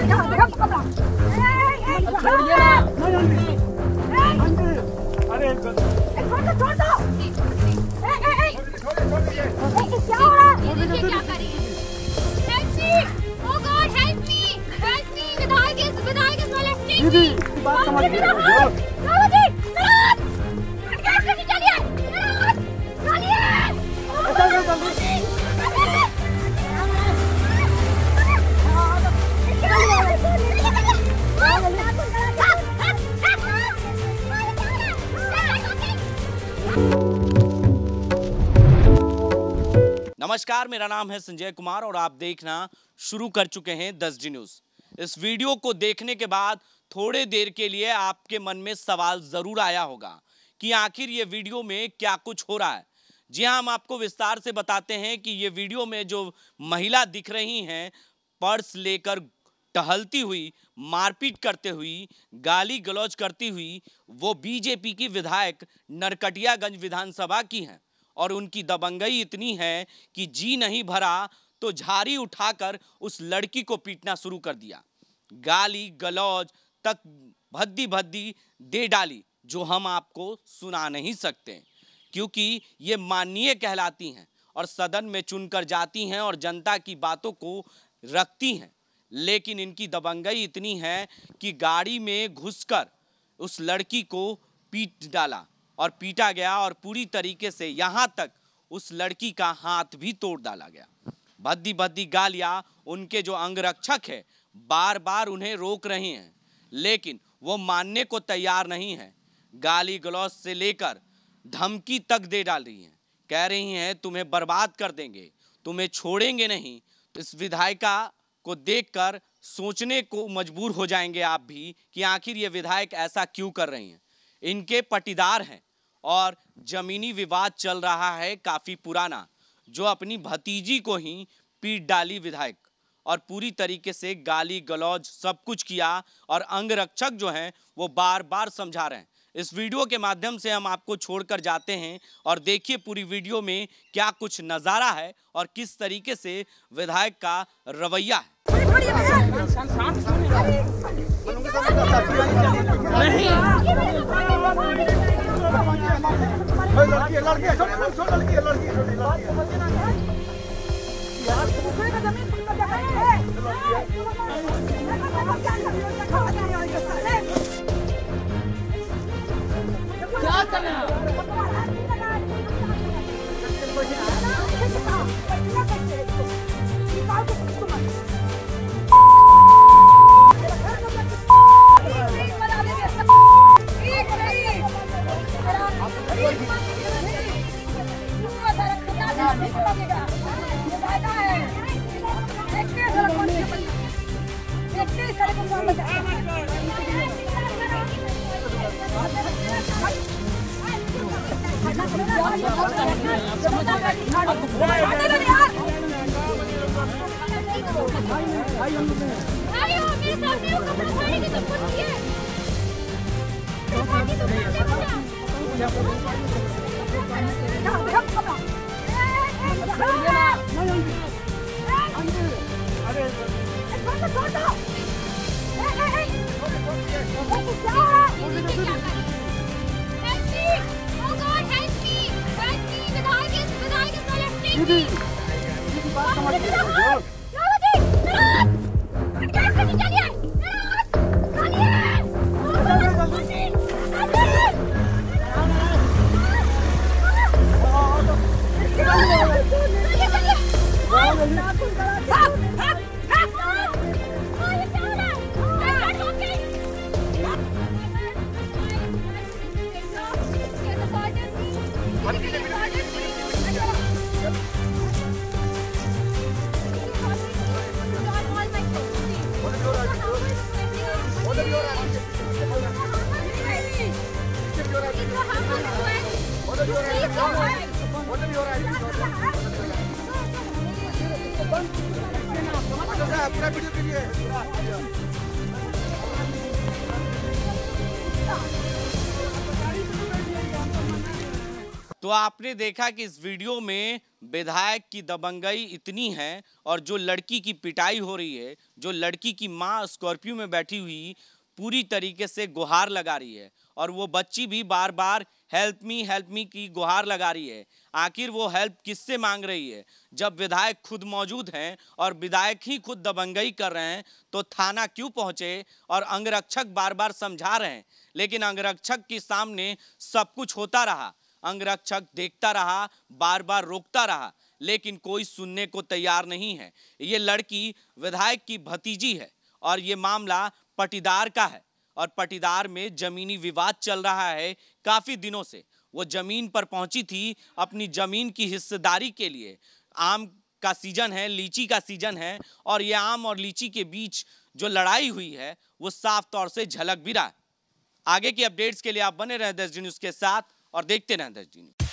अरे छोड़ दो। क्या हो रहा है? क्या कर रही है? Help me! Oh God, help me! Help me! विधायक is molesting me! बात समझ चलिए! नमस्कार, मेरा नाम है संजय कुमार और आप देखना शुरू कर चुके हैं 10D न्यूज़। इस वीडियो को देखने के बाद थोड़े देर के लिए आपके मन में सवाल जरूर आया होगा कि आखिर ये वीडियो में क्या कुछ हो रहा है। जी हाँ, हम आपको विस्तार से बताते हैं कि ये वीडियो में जो महिला दिख रही हैं, पर्स लेकर टहलती हुई, मारपीट करते हुई, गाली गलौज करती हुई, वो बीजेपी की विधायक नरकटियागंज विधानसभा की हैं और उनकी दबंगई इतनी है कि जी नहीं भरा तो झाड़ी उठाकर उस लड़की को पीटना शुरू कर दिया। गाली गलौज तक भद्दी भद्दी दे डाली, जो हम आपको सुना नहीं सकते क्योंकि ये माननीय कहलाती हैं और सदन में चुनकर जाती हैं और जनता की बातों को रखती हैं। लेकिन इनकी दबंगई इतनी है कि गाड़ी में घुसकर उस लड़की को पीट डाला और पीटा गया और पूरी तरीके से यहाँ तक उस लड़की का हाथ भी तोड़ डाला गया। भद्दी भद्दी गालियाँ उनके जो अंगरक्षक है बार बार उन्हें रोक रहे हैं, लेकिन वो मानने को तैयार नहीं है। गाली गलौज से लेकर धमकी तक दे डाल रही हैं, कह रही हैं तुम्हें बर्बाद कर देंगे, तुम्हें छोड़ेंगे नहीं। तो इस विधायिका को देखकर सोचने को मजबूर हो जाएंगे आप भी कि आखिर ये विधायक ऐसा क्यों कर रही हैं। इनके पटीदार हैं और जमीनी विवाद चल रहा है काफ़ी पुराना, जो अपनी भतीजी को ही पीट डाली विधायक और पूरी तरीके से गाली गलौज सब कुछ किया और अंगरक्षक जो हैं वो बार बार समझा रहे हैं। इस वीडियो के माध्यम से हम आपको छोड़कर जाते हैं और देखिए पूरी वीडियो में क्या कुछ नज़ारा है और किस तरीके से विधायक का रवैया है। क्या कर रहे हैं? पूरा वीडियो के लिए तो आपने देखा कि इस वीडियो में विधायक की दबंगई इतनी है और जो लड़की की पिटाई हो रही है, जो लड़की की माँ स्कॉर्पियो में बैठी हुई पूरी तरीके से गुहार लगा रही है और वो बच्ची भी बार बार हेल्प मी की गुहार लगा रही है। आखिर वो हेल्प किससे मांग रही है? जब विधायक खुद मौजूद हैं और विधायक ही खुद दबंगई कर रहे हैं तो थाना क्यों पहुंचे? और अंगरक्षक बार बार समझा रहे हैं, लेकिन अंगरक्षक के सामने सब कुछ होता रहा। अंगरक्षक देखता रहा, बार बार रोकता रहा, लेकिन कोई सुनने को तैयार नहीं है। ये लड़की विधायक की भतीजी है और ये मामला पटीदार का है और पटीदार में जमीनी विवाद चल रहा है काफी दिनों से। वो जमीन पर पहुंची थी अपनी जमीन की हिस्सेदारी के लिए। आम का सीजन है, लीची का सीजन है और ये आम और लीची के बीच जो लड़ाई हुई है वो साफ तौर से झलक भी रहा है। आगे की अपडेट्स के लिए आप बने रहें 10 डी न्यूज़ के साथ और देखते रहें 10 डी न्यूज़।